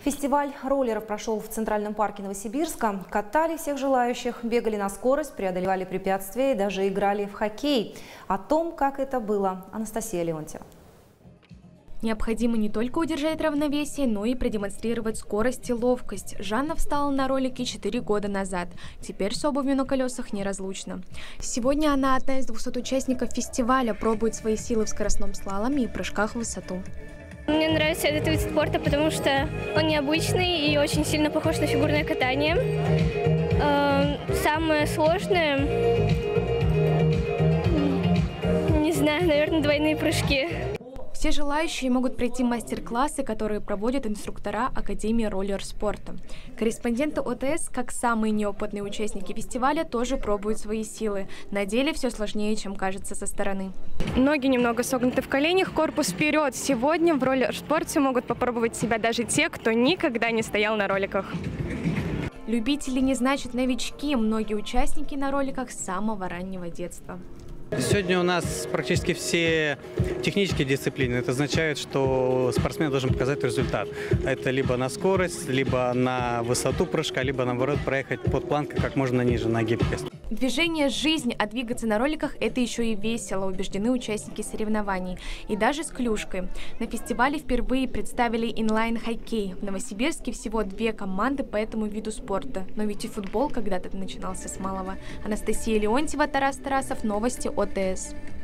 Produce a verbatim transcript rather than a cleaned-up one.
Фестиваль роллеров прошел в Центральном парке Новосибирска. Катали всех желающих, бегали на скорость, преодолевали препятствия и даже играли в хоккей. О том, как это было, Анастасия Леонтьева. Необходимо не только удержать равновесие, но и продемонстрировать скорость и ловкость. Жанна встала на ролики четыре года назад. Теперь с обувью на колесах неразлучна. Сегодня она одна из двухсот участников фестиваля, пробует свои силы в скоростном слаломе и прыжках в высоту. Мне нравится этот вид спорта, потому что он необычный и очень сильно похож на фигурное катание. Самое сложное, не знаю, наверное, двойные прыжки. Все желающие могут пройти мастер-классы, которые проводят инструктора Академии роллер-спорта. Корреспонденты ОТС, как самые неопытные участники фестиваля, тоже пробуют свои силы. На деле все сложнее, чем кажется со стороны. Ноги немного согнуты в коленях, корпус вперед. Сегодня в роллер-спорте могут попробовать себя даже те, кто никогда не стоял на роликах. Любители не значит новички. Многие участники на роликах с самого раннего детства. Сегодня у нас практически все технические дисциплины. Это означает, что спортсмен должен показать результат. Это либо на скорость, либо на высоту прыжка, либо наоборот проехать под планкой как можно ниже на гибкость. Движение – жизнь, а двигаться на роликах – это еще и весело, убеждены участники соревнований. И даже с клюшкой. На фестивале впервые представили инлайн-хоккей. В Новосибирске всего две команды по этому виду спорта. Но ведь и футбол когда-то начинался с малого. Анастасия Леонтьева, Тарас Тарасов, новости ОТС.